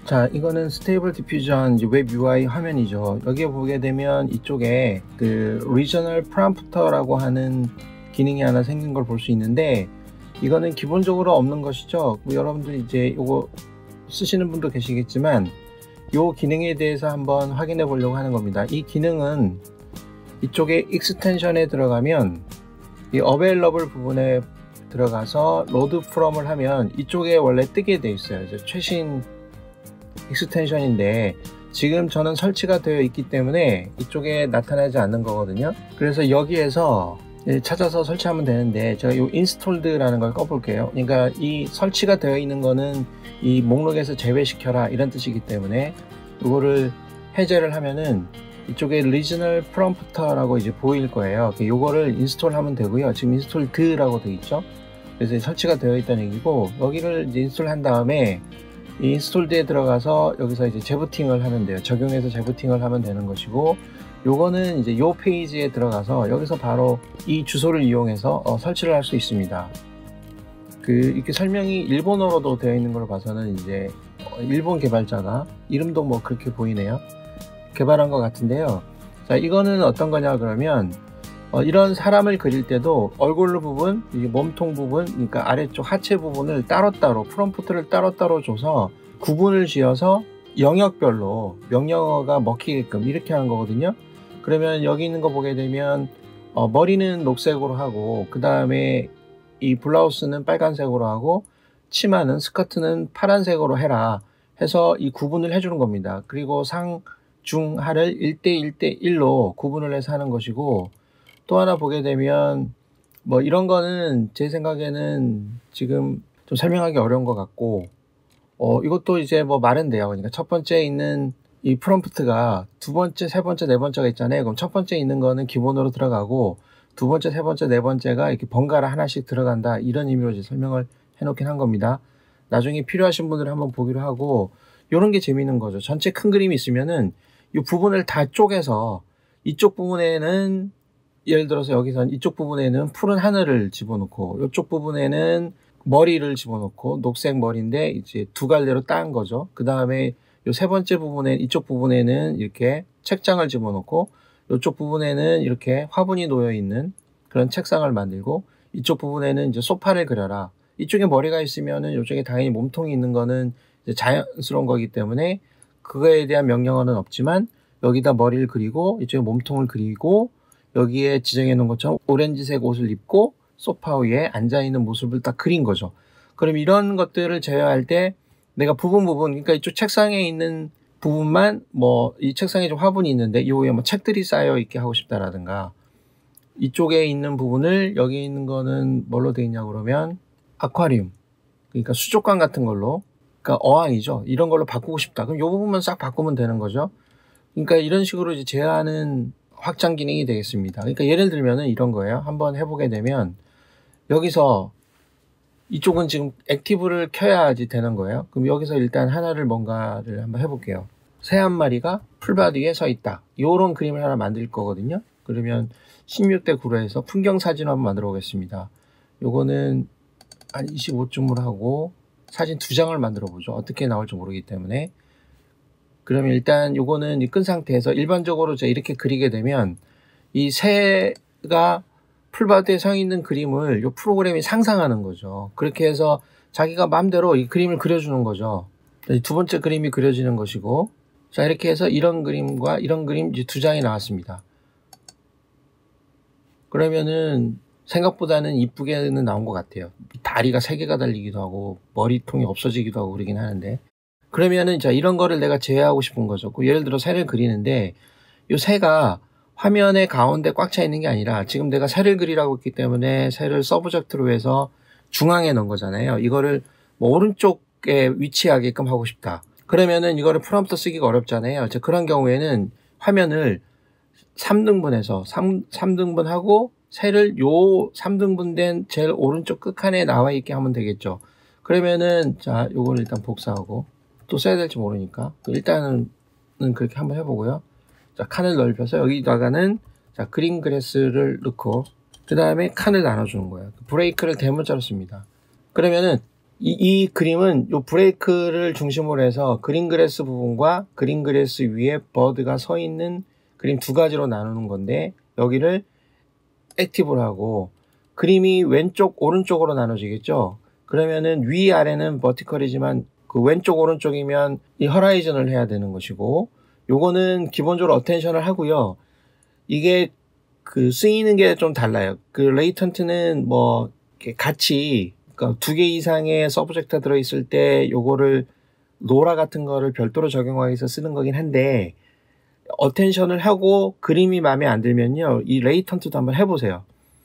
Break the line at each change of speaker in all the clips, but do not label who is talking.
자, 이거는 스테이블 디퓨전 웹 UI 화면이죠. 여기에 보게 되면 이쪽에 그 리저널 프롬프터라고 하는 기능이 하나 생긴 걸 볼 수 있는데, 이거는 기본적으로 없는 것이죠. 여러분들 이제 이거 쓰시는 분도 계시겠지만 이 기능에 대해서 한번 확인해 보려고 하는 겁니다. 이 기능은 이쪽에 익스텐션에 들어가면 이 어베일러블 부분에 들어가서 로드 프롬을 하면 이쪽에 원래 뜨게 돼 있어요. 이제 최신 익스텐션인데 지금 저는 설치가 되어 있기 때문에 이쪽에 나타나지 않는 거거든요. 그래서 여기에서 찾아서 설치하면 되는데, 제가 이 인스톨드라는 걸 꺼볼게요. 그러니까 이 설치가 되어 있는 거는 이 목록에서 제외시켜라 이런 뜻이기 때문에 이거를 해제를 하면은 이쪽에 리저널 프롬프터라고 이제 보일 거예요. 요거를 인스톨하면 되고요. 지금 인스톨드라고 되어 있죠. 그래서 설치가 되어 있다는 얘기고, 여기를 이제 인스톨한 다음에 이 인스톨드에 들어가서 여기서 이제 재부팅을 하면 돼요. 적용해서 재부팅을 하면 되는 것이고, 요거는 이제 요 페이지에 들어가서 여기서 바로 이 주소를 이용해서 설치를 할 수 있습니다. 이렇게 설명이 일본어로도 되어 있는 걸 봐서는 이제 일본 개발자가, 이름도 뭐 그렇게 보이네요, 개발한 것 같은데요. 자, 이거는 어떤 거냐 그러면 이런 사람을 그릴 때도 얼굴 부분, 이 몸통 부분, 그러니까 아래쪽 하체 부분을 따로따로, 프롬프트를 따로따로 줘서 구분을 지어서 영역별로 명령어가 먹히게끔 이렇게 하는 거거든요. 그러면 여기 있는 거 보게 되면 머리는 녹색으로 하고, 그 다음에 이 블라우스는 빨간색으로 하고, 치마는, 스커트는 파란색으로 해라 해서 이 구분을 해주는 겁니다. 그리고 상, 중, 하를 1대1대1로 구분을 해서 하는 것이고, 또 하나 보게 되면 뭐 이런 거는 제 생각에는 지금 좀 설명하기 어려운 것 같고, 이것도 이제 뭐 말은 돼요. 그러니까 첫 번째 있는 이 프롬프트가 두 번째, 세 번째, 네 번째가 있잖아요. 그럼 첫 번째 있는 거는 기본으로 들어가고, 두 번째, 세 번째, 네 번째가 이렇게 번갈아 하나씩 들어간다, 이런 의미로 이제 설명을 해놓긴 한 겁니다. 나중에 필요하신 분들은 한번 보기로 하고, 요런 게 재미있는 거죠. 전체 큰 그림이 있으면은 이 부분을 다 쪼개서 이쪽 부분에는, 예를 들어서 여기선 이쪽 부분에는 푸른 하늘을 집어넣고, 이쪽 부분에는 머리를 집어넣고, 녹색 머리인데 이제 두 갈래로 따은 거죠. 그 다음에 요 세 번째 부분에, 이쪽 부분에는 이렇게 책장을 집어넣고, 이쪽 부분에는 이렇게 화분이 놓여 있는 그런 책상을 만들고, 이쪽 부분에는 이제 소파를 그려라. 이쪽에 머리가 있으면은 이쪽에 당연히 몸통이 있는 거는 이제 자연스러운 거기 때문에 그거에 대한 명령어는 없지만, 여기다 머리를 그리고 이쪽에 몸통을 그리고, 여기에 지정해 놓은 것처럼 오렌지색 옷을 입고 소파 위에 앉아 있는 모습을 딱 그린 거죠. 그럼 이런 것들을 제어할 때 내가 부분, 그러니까 이쪽 책상에 있는 부분만, 뭐 이 책상에 좀 화분이 있는데 이 위에 뭐 책들이 쌓여 있게 하고 싶다라든가, 이쪽에 있는 부분을, 여기 있는 거는 뭘로 되어 있냐 그러면 아쿠아리움, 그러니까 수족관 같은 걸로, 그러니까 어항이죠, 이런 걸로 바꾸고 싶다. 그럼 이 부분만 싹 바꾸면 되는 거죠. 그러니까 이런 식으로 이제 제어하는 확장 기능이 되겠습니다. 그러니까 예를 들면은 이런 거예요. 한번 해보게 되면 여기서 이쪽은 지금 액티브를 켜야지 되는 거예요. 그럼 여기서 일단 하나를, 뭔가를 한번 해볼게요. 새 한 마리가 풀바디에 서 있다, 요런 그림을 하나 만들 거거든요. 그러면 16대 9로 해서 풍경 사진을 한번 만들어 보겠습니다. 요거는 한 25쯤으로 하고 사진 2장을 만들어 보죠. 어떻게 나올지 모르기 때문에. 그러면 일단 요거는 끈 상태에서 일반적으로 제가 이렇게 그리게 되면 이 새가 풀바디에 서 있는 그림을 요 프로그램이 상상하는 거죠. 그렇게 해서 자기가 마음대로 이 그림을 그려주는 거죠. 두 번째 그림이 그려지는 것이고, 자, 이렇게 해서 이런 그림과 이런 그림 이제 2장이 나왔습니다. 그러면은 생각보다는 이쁘게는 나온 것 같아요. 다리가 3개가 달리기도 하고 머리통이 없어지기도 하고 그러긴 하는데, 그러면은 자, 이런 거를 내가 제어하고 싶은 거죠. 예를 들어 새를 그리는데 이 새가 화면의 가운데 꽉 차 있는 게 아니라, 지금 내가 새를 그리라고 했기 때문에 새를 서브젝트로 해서 중앙에 넣은 거잖아요. 이거를 뭐 오른쪽에 위치하게끔 하고 싶다. 그러면은 이거를 프롬프트 쓰기가 어렵잖아요. 그런 경우에는 화면을 3등분해서 3등분하고 새를 요 3등분된 제일 오른쪽 끝칸에 나와 있게 하면 되겠죠. 그러면은 자, 요거를 일단 복사하고, 또 써야 될지 모르니까 일단은 그렇게 한번 해보고요. 자, 칸을 넓혀서 여기다가는 자, 그린 그래스를 넣고, 그 다음에 칸을 나눠주는 거예요. 브레이크를 대문자로 씁니다. 그러면은 이 그림은 요 브레이크를 중심으로 해서 그린그래스 부분과 그린그래스 위에 버드가 서 있는 그림 두 가지로 나누는 건데, 여기를 액티브로 하고 그림이 왼쪽 오른쪽으로 나눠지겠죠. 그러면은 위아래는 버티컬이지만 그 왼쪽 오른쪽이면 이 허라이즌을 해야 되는 것이고, 요거는 기본적으로 어텐션을 하고요. 이게 그 쓰이는 게 좀 달라요. 그 레이턴트는 뭐 이렇게 같이, 그러니까 2개 이상의 서브젝트가 들어있을 때 요거를 로라 같은 거를 별도로 적용하기 위해서 쓰는 거긴 한데, 어텐션을 하고 그림이 마음에 안 들면요, 이 레이턴트도 한번 해보세요.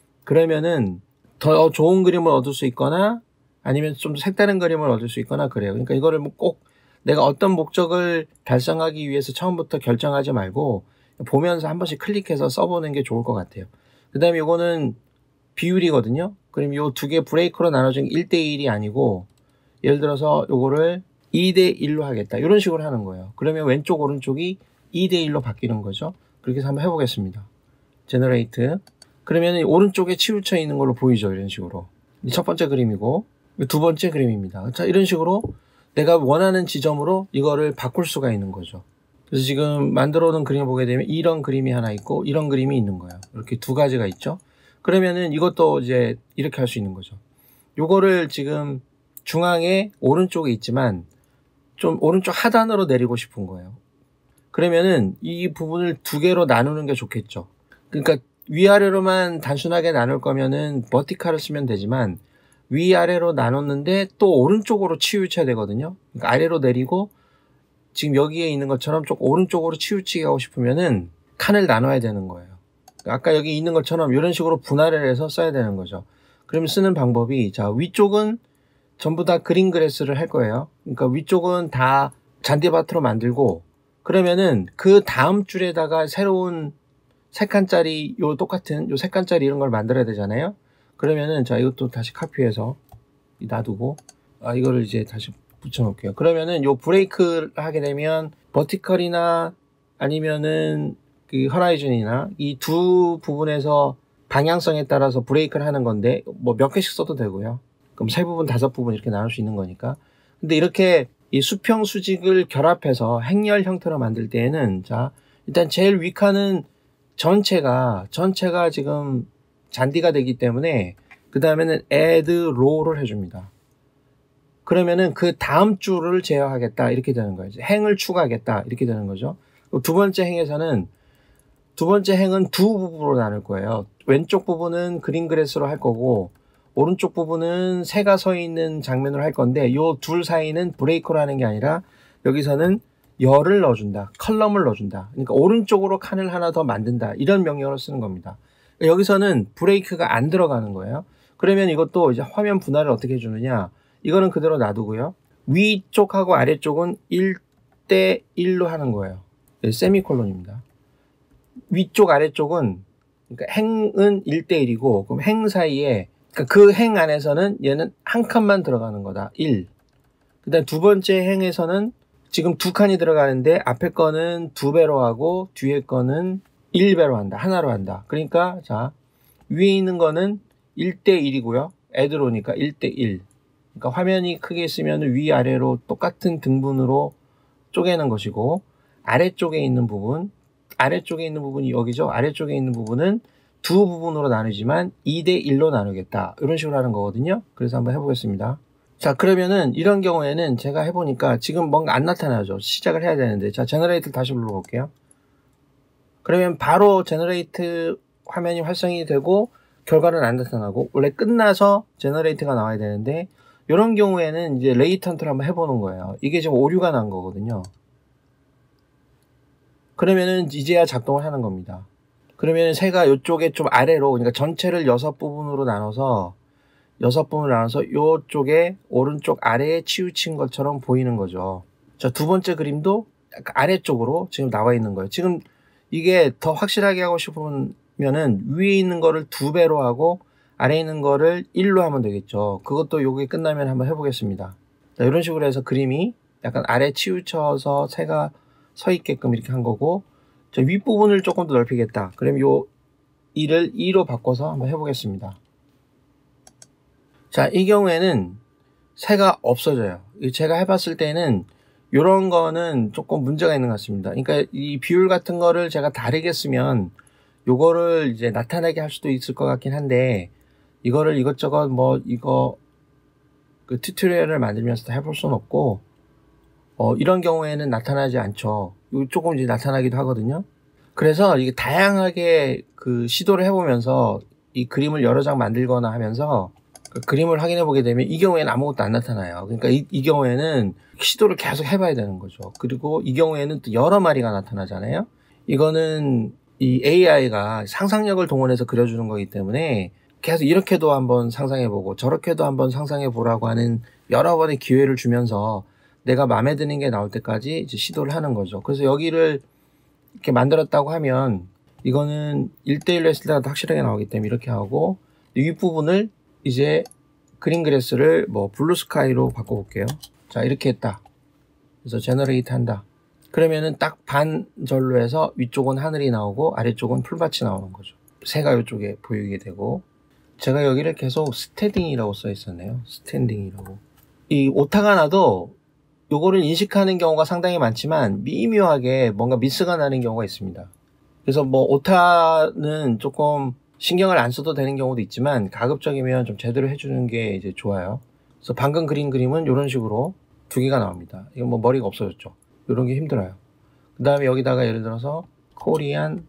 그러면은 더 좋은 그림을 얻을 수 있거나 아니면 좀 색다른 그림을 얻을 수 있거나 그래요. 그러니까 이거를 뭐 꼭 내가 어떤 목적을 달성하기 위해서 처음부터 결정하지 말고 보면서 한 번씩 클릭해서 써보는 게 좋을 것 같아요. 그 다음에 이거는 비율이거든요. 그럼 요 2개 브레이크로 나눠진 1대1이 아니고, 예를 들어서 요거를 2대1로 하겠다, 이런 식으로 하는 거예요. 그러면 왼쪽 오른쪽이 2대1로 바뀌는 거죠. 그렇게 해서 한번 해보겠습니다. 제너레이트. 그러면 오른쪽에 치우쳐 있는 걸로 보이죠. 이런 식으로. 첫 번째 그림이고 두 번째 그림입니다. 자, 이런 식으로 내가 원하는 지점으로 이거를 바꿀 수가 있는 거죠. 그래서 지금 만들어 놓은 그림을 보게 되면 이런 그림이 하나 있고 이런 그림이 있는 거예요. 이렇게 두 가지가 있죠. 그러면은 이것도 이제 이렇게 할 수 있는 거죠. 요거를 지금 중앙에 오른쪽에 있지만 좀 오른쪽 하단으로 내리고 싶은 거예요. 그러면은 이 부분을 2개로 나누는 게 좋겠죠. 그러니까 위아래로만 단순하게 나눌 거면은 버티칼을 쓰면 되지만, 위아래로 나눴는데 또 오른쪽으로 치우쳐야 되거든요. 그러니까 아래로 내리고 지금 여기에 있는 것처럼 좀 오른쪽으로 치우치게 하고 싶으면은 칸을 나눠야 되는 거예요. 그러니까 아까 여기 있는 것처럼 이런 식으로 분할을 해서 써야 되는 거죠. 그러면 쓰는 방법이, 자, 위쪽은 전부 다 그린그래스를 할 거예요. 그러니까 위쪽은 다 잔디밭으로 만들고, 그러면은 그 다음 줄에다가 새로운 3칸짜리 요 똑같은 요 3칸짜리 이런 걸 만들어야 되잖아요. 그러면은 자, 이것도 다시 카피해서 놔두고, 이거를 이제 다시 붙여 놓을게요. 그러면은 요 브레이크를 하게 되면 버티컬이나 아니면은 그 허라이즌이나 이 두 부분에서 방향성에 따라서 브레이크를 하는 건데, 뭐 몇 개씩 써도 되고요. 그럼 3부분 5부분 이렇게 나눌 수 있는 거니까. 근데 이렇게 이 수평 수직을 결합해서 행렬 형태로 만들 때에는, 자, 일단 제일 위 칸은 전체가 지금 잔디가 되기 때문에 그 다음에는 add row를 해줍니다. 그러면은 그 다음 줄을 제어하겠다, 이렇게 되는 거예요. 행을 추가하겠다, 이렇게 되는 거죠. 두 번째 행에서는 두 번째 행은 두 부분으로 나눌 거예요. 왼쪽 부분은 그린그래스로 할 거고 오른쪽 부분은 새가 서 있는 장면으로 할 건데, 요 둘 사이는 브레이크로 하는 게 아니라 여기서는 열을 넣어준다, 컬럼을 넣어준다. 그러니까 오른쪽으로 칸을 하나 더 만든다, 이런 명령어를 쓰는 겁니다. 여기서는 브레이크가 안 들어가는 거예요. 그러면 이것도 이제 화면 분할을 어떻게 해주느냐, 이거는 그대로 놔두고요. 위쪽하고 아래쪽은 1대1로 하는 거예요. 세미콜론입니다. 위쪽 아래쪽은, 그러니까 행은 1대1이고 그럼 행 사이에, 그러니까 그 행 안에서는 얘는 한 칸만 들어가는 거다, 1. 그 다음 두 번째 행에서는 지금 2칸이 들어가는데 앞에 거는 2배로 하고 뒤에 거는 1배로 한다, 하나로 한다. 그러니까 자, 위에 있는 거는 1대1이고요 애들오니까 1대1. 그러니까 화면이 크게 있으면 위아래로 똑같은 등분으로 쪼개는 것이고, 아래쪽에 있는 부분이 여기죠. 아래쪽에 있는 부분은 두 부분으로 나누지만 2대1로 나누겠다, 이런 식으로 하는 거거든요. 그래서 한번 해보겠습니다. 자, 그러면은 이런 경우에는 제가 해보니까 지금 뭔가 안 나타나죠. 시작을 해야 되는데, 자, 제너레이트를 다시 불러볼게요. 그러면 바로 제너레이트 화면이 활성이 되고 결과는 안 나타나고, 원래 끝나서 제너레이트가 나와야 되는데, 이런 경우에는 이제 레이턴트를 한번 해보는 거예요. 이게 지금 오류가 난 거거든요. 그러면은 이제야 작동을 하는 겁니다. 그러면 새가 이쪽에 좀 아래로, 그러니까 전체를 6부분으로 나눠서 이쪽에 오른쪽 아래에 치우친 것처럼 보이는 거죠. 자, 두 번째 그림도 약간 아래쪽으로 지금 나와 있는 거예요. 지금 이게 더 확실하게 하고 싶으면은 위에 있는 거를 2배로 하고 아래에 있는 거를 1로 하면 되겠죠. 그것도 요게 끝나면 한번 해보겠습니다. 자, 이런 식으로 해서 그림이 약간 아래 치우쳐서 새가 서 있게끔 이렇게 한 거고, 저 윗부분을 조금 더 넓히겠다. 그럼 요 2를 2로 바꿔서 한번 해보겠습니다. 자, 이 경우에는 새가 없어져요. 제가 해봤을 때는 이런 거는 조금 문제가 있는 것 같습니다. 그러니까 이 비율 같은 거를 제가 다르게 쓰면 요거를 이제 나타나게 할 수도 있을 것 같긴 한데, 이거를 이것저것 뭐 이거 그 튜토리얼을 만들면서 다 해볼 수는 없고, 이런 경우에는 나타나지 않죠. 조금 이제 나타나기도 하거든요. 그래서 이게 다양하게 그 시도를 해보면서 이 그림을 여러 장 만들거나 하면서 그 그림을 확인해 보게 되면 이 경우에는 아무것도 안 나타나요. 그러니까 이 경우에는 시도를 계속 해봐야 되는 거죠. 그리고 이 경우에는 또 여러 마리가 나타나잖아요. 이거는 이 AI가 상상력을 동원해서 그려주는 거기 때문에 계속 이렇게도 한번 상상해보고 저렇게도 한번 상상해보라고 하는 여러 번의 기회를 주면서 내가 마음에 드는 게 나올 때까지 이제 시도를 하는 거죠. 그래서 여기를 이렇게 만들었다고 하면 이거는 1대1로 했을 때가 확실하게 나오기 때문에 이렇게 하고, 이 윗부분을 이제 그린그래스를 뭐 블루스카이로 바꿔볼게요. 자, 이렇게 했다. 그래서 제너레이트 한다. 그러면은 딱 반절로 해서 위쪽은 하늘이 나오고 아래쪽은 풀밭이 나오는 거죠. 새가 이쪽에 보이게 되고, 제가 여기를 계속 스탠딩이라고 써 있었네요. 스탠딩이라고. 이 오타가 나도 요거를 인식하는 경우가 상당히 많지만 미묘하게 뭔가 미스가 나는 경우가 있습니다. 그래서 뭐 오타는 조금 신경을 안 써도 되는 경우도 있지만 가급적이면 좀 제대로 해주는 게 이제 좋아요. 그래서 방금 그린 그림은 이런 식으로 두 개가 나옵니다. 이건 뭐 머리가 없어졌죠. 이런 게 힘들어요. 그 다음에 여기다가 예를 들어서 코리안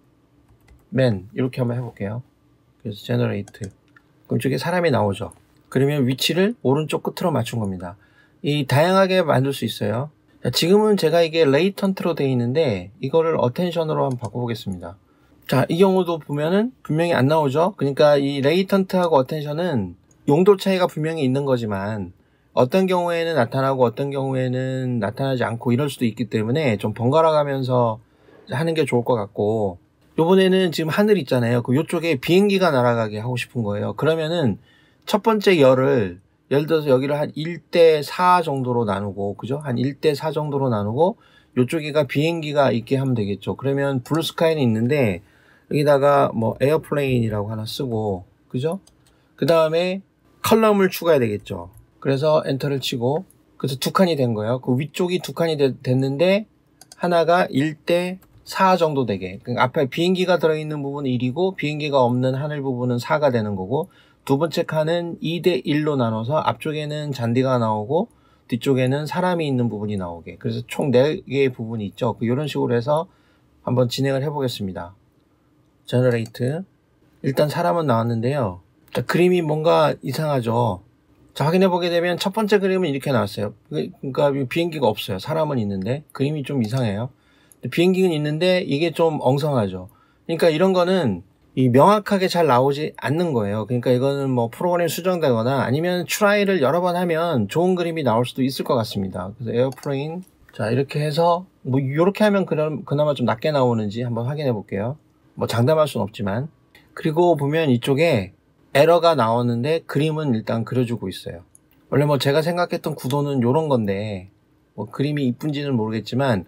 맨 이렇게 한번 해볼게요. 그래서 제너레이트. 그럼 이쪽에 사람이 나오죠. 그러면 위치를 오른쪽 끝으로 맞춘 겁니다. 이 다양하게 만들 수 있어요. 자, 지금은 제가 이게 레이턴트로 되어 있는데 이거를 어텐션으로 한번 바꿔보겠습니다. 자, 이 경우도 보면은 분명히 안 나오죠. 그러니까 이 레이턴트하고 어텐션은 용도 차이가 분명히 있는 거지만 어떤 경우에는 나타나고 어떤 경우에는 나타나지 않고 이럴 수도 있기 때문에 좀 번갈아 가면서 하는 게 좋을 것 같고, 요번에는 지금 하늘 있잖아요. 그 요쪽에 비행기가 날아가게 하고 싶은 거예요. 그러면은 첫 번째 열을 예를 들어서 여기를 한 1대4 정도로 나누고, 그죠? 한 1대4 정도로 나누고 요쪽에가 비행기가 있게 하면 되겠죠. 그러면 블루스카이는 있는데 여기다가 뭐 에어플레인이라고 하나 쓰고, 그죠? 그 다음에 컬럼을 추가해야 되겠죠. 그래서 엔터를 치고, 그래서 두 칸이 된 거예요. 그 위쪽이 두 칸이 됐는데 하나가 1대4 정도 되게, 그러니까 앞에 비행기가 들어있는 부분은 1이고 비행기가 없는 하늘 부분은 4가 되는 거고, 두 번째 칸은 2대1로 나눠서 앞쪽에는 잔디가 나오고 뒤쪽에는 사람이 있는 부분이 나오게, 그래서 총 4개의 부분이 있죠. 이런 식으로 해서 한번 진행을 해 보겠습니다. 제너레이트. 일단 사람은 나왔는데요. 자, 그림이 뭔가 이상하죠. 자, 확인해 보게 되면 첫 번째 그림은 이렇게 나왔어요. 그러니까 비행기가 없어요. 사람은 있는데 그림이 좀 이상해요. 비행기는 있는데 이게 좀 엉성하죠. 그러니까 이런 거는 이 명확하게 잘 나오지 않는 거예요. 그러니까 이거는 뭐 프로그램이 수정되거나 아니면 트라이를 여러 번 하면 좋은 그림이 나올 수도 있을 것 같습니다. 그래서 에어플레인. 자, 이렇게 해서 뭐 이렇게 하면 그나마 좀 낮게 나오는지 한번 확인해 볼게요. 뭐 장담할 수는 없지만. 그리고 보면 이쪽에 에러가 나오는데 그림은 일단 그려주고 있어요. 원래 뭐 제가 생각했던 구도는 이런 건데 뭐 그림이 이쁜지는 모르겠지만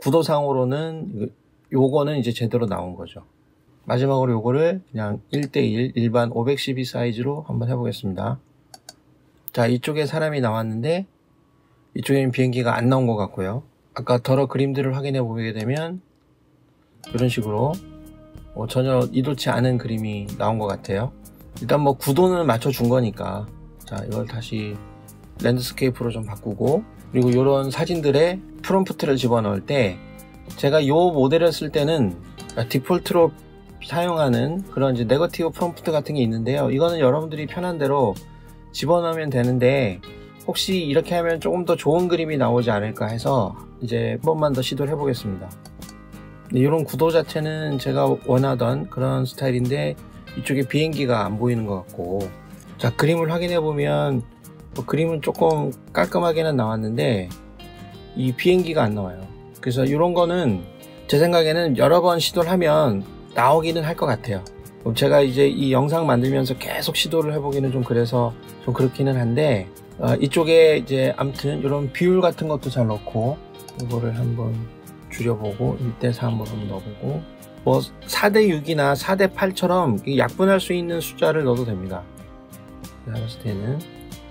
구도상으로는 요거는 이제 제대로 나온 거죠. 마지막으로 요거를 그냥 1대1 일반 512 사이즈로 한번 해보겠습니다. 자, 이쪽에 사람이 나왔는데 이쪽에는 비행기가 안 나온 것 같고요. 아까 더러 그림들을 확인해 보게 되면 이런 식으로 전혀 이렇지 않은 그림이 나온 것 같아요. 일단 뭐 구도는 맞춰준 거니까, 자, 이걸 다시 랜드스케이프로 좀 바꾸고, 그리고 이런 사진들의 프롬프트를 집어넣을 때 제가 요 모델을 쓸 때는 디폴트로 사용하는 그런 이제 네거티브 프롬프트 같은 게 있는데요. 이거는 여러분들이 편한 대로 집어넣으면 되는데 혹시 이렇게 하면 조금 더 좋은 그림이 나오지 않을까 해서 이제 한 번만 더 시도를 해보겠습니다. 이런 구도 자체는 제가 원하던 그런 스타일인데 이쪽에 비행기가 안 보이는 것 같고, 자, 그림을 확인해 보면 그림은 조금 깔끔하게는 나왔는데 이 비행기가 안 나와요. 그래서 이런 거는 제 생각에는 여러 번 시도를 하면 나오기는 할 것 같아요. 제가 이제 이 영상 만들면서 계속 시도를 해보기는 좀 그래서 좀 그렇기는 한데, 이쪽에 이제 아무튼 이런 비율 같은 것도 잘 넣고, 이거를 한번 줄여보고 1대4 한번 넣어보고, 뭐 4대6이나 4대8처럼 약분할 수 있는 숫자를 넣어도 됩니다. 제가 봤을 때는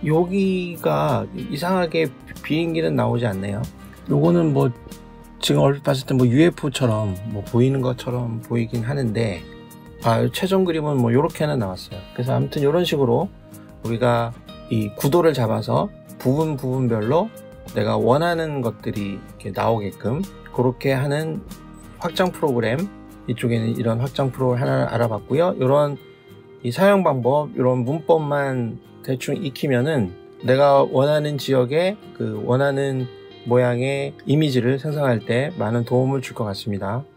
여기가 이상하게 비행기는 나오지 않네요. 요거는 뭐 지금 얼핏 봤을 때 뭐 UFO처럼 뭐 보이는 것처럼 보이긴 하는데, 최종 그림은 뭐 요렇게는 나왔어요. 그래서 아무튼 이런 식으로 우리가 이 구도를 잡아서 부분별로 내가 원하는 것들이 이렇게 나오게끔 그렇게 하는 확장 프로그램, 이쪽에는 이런 확장 프로그램 하나 알아봤고요. 이런 이 사용 방법, 이런 문법만 대충 익히면은 내가 원하는 지역에 그 원하는 모양의 이미지를 생성할 때 많은 도움을 줄 것 같습니다.